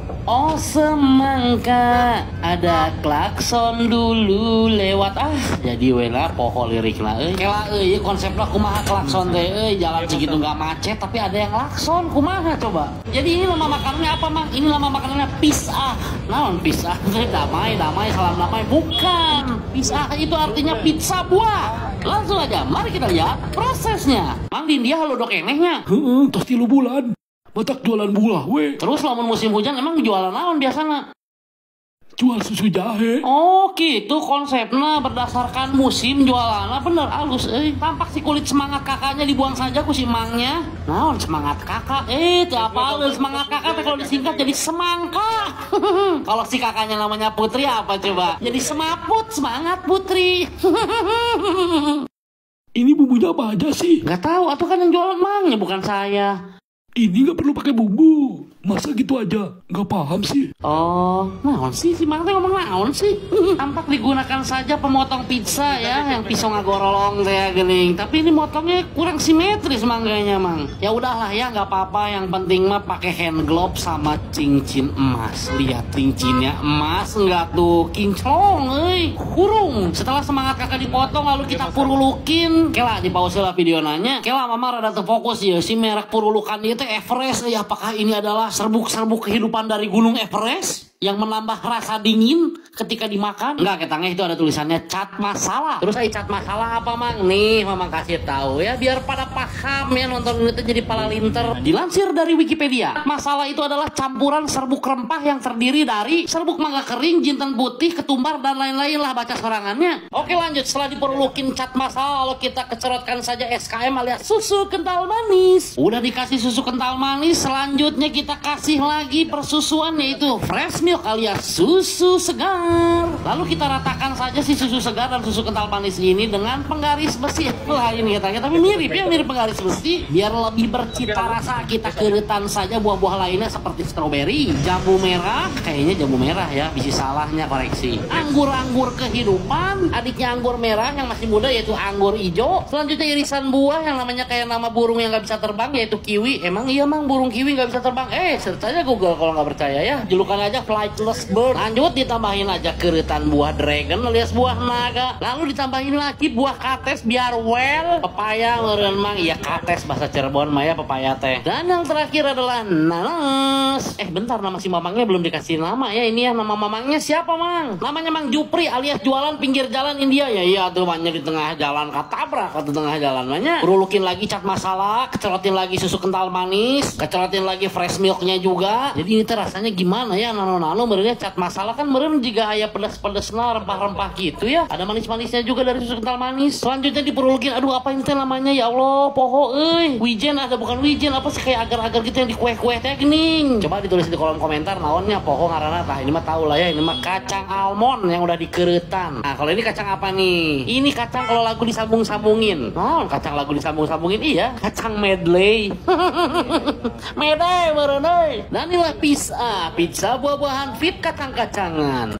Oh semangka, ada klakson dulu lewat jadi wela poho lirikna kela konsepnya kumaha klakson teh jalan segitu nggak macet tapi ada yang klakson kumaha coba. Jadi ini nama makanannya apa Mang? Ini nama makanannya pisah. Naon pisah? Damai salam damai, bukan. Pisah itu artinya pizza buah. Langsung aja mari kita lihat prosesnya. Mang di India halodoc enehnya Tos 3 bulan batak jualan buah we. terus lamun musim hujan emang jualan naon biasanya? Jual susu jahe. Oh gitu konsepnya berdasarkan musim jualannya bener halus tampak si kulit semangat kakaknya dibuang saja ku si Mangnya. Naon semangat kakak apa semangat kakak kalau disingkat jadi semangka. Kalau si kakaknya namanya Putri apa coba? Jadi semaput semangat Putri. Ini bumbunya apa aja sih? Nggak tahu atau kan yang jualan Mangnya bukan saya. Ini nggak perlu pakai bumbu. Masa gitu aja? Nggak paham sih. Oh, naon sih si Mang teh ngomong naon sih? Tampak digunakan saja pemotong pizza ya, yang pisau ngagorolong teh geuning. Tapi ini motongnya kurang simetris mangganya Mang. Ya udahlah ya, nggak apa-apa. Yang penting mah pakai hand glove sama cincin emas. Lihat cincinnya emas nggak tuh kinclong, kurung. Setelah semangat kakak dipotong lalu kita purulukin. Kela di pause lah video nanya. Kela mama rada terfokus ya si merek purulukan itu Everest. Apakah ini adalah serbuk-serbuk kehidupan dari Gunung Everest yang menambah rasa dingin ketika dimakan? Enggak, ketangnya itu ada tulisannya cat masala. Terus cat masala apa Mang? Nih Mamang kasih tahu ya biar pada paham ya, nonton ini tuh jadi pala linter. Dilansir dari Wikipedia, masala itu adalah campuran serbuk rempah yang terdiri dari serbuk mangga kering, jinten putih, ketumbar dan lain-lain lah baca serangannya. Oke lanjut, setelah diperlukin cat masala lalu kita kecerotkan saja SKM alias susu kental manis. Udah dikasih susu kental manis, selanjutnya kita kasih lagi persusuan yaitu fresh milk alias susu segar. Lalu kita ratakan saja si susu segar dan susu kental manis ini dengan penggaris besi. Wah ini katanya tapi mirip ya, mirip penggaris besi. Biar lebih bercita rasa kita keretan saja buah-buah lainnya seperti stroberi, jambu merah, kayaknya jambu merah ya, bisa salahnya koreksi. Anggur-anggur kehidupan, adiknya anggur merah yang masih muda yaitu anggur hijau. Selanjutnya irisan buah yang namanya kayak nama burung yang nggak bisa terbang yaitu kiwi. Emang iya Mang burung kiwi nggak bisa terbang? Search aja Google kalau nggak percaya ya. Julukan aja flightless bird. Lanjut ditambahin aja keretan buah dragon alias buah naga. Lalu ditambahin lagi buah kates biar well. Pepaya meureun Mang. Iya kates bahasa Cirebon mah ya pepaya teh. Dan yang terakhir adalah nanas. Bentar nama si mamangnya belum dikasih nama ya. Ini ya nama mamangnya siapa Mang? Namanya Mang Jupri alias jualan pinggir jalan India ya. Iya tuh banyak di tengah jalan katabrak atau tengah jalan banyak. Urulukin lagi cat masala, kecerotin lagi susu kental manis, kecerotin lagi fresh milknya juga. Jadi ini tuh rasanya gimana ya nano merenya cat masala kan meren juga aya pedas-pedasna rempah-rempah gitu ya. Ada manis-manisnya juga dari susu kental manis. Selanjutnya diperulukin, aduh apa ini teh namanya ya Allah, poho wijen ada bukan wijen apa sih kayak agar-agar gitu yang di kue-kue teh gening. Coba ditulis di kolom komentar naonnya poho ngaranna tah. Ini mah tahu lah ya, ini mah kacang almond yang udah dikeretan. Nah, kalau ini kacang apa nih? Ini kacang kalau lagu disambung-sambungin. Oh, kacang lagu disambung-sambungin iya, kacang medley. Medley meureun euy. Dan inilah pizza buah-buahan fit kacang-kacangan.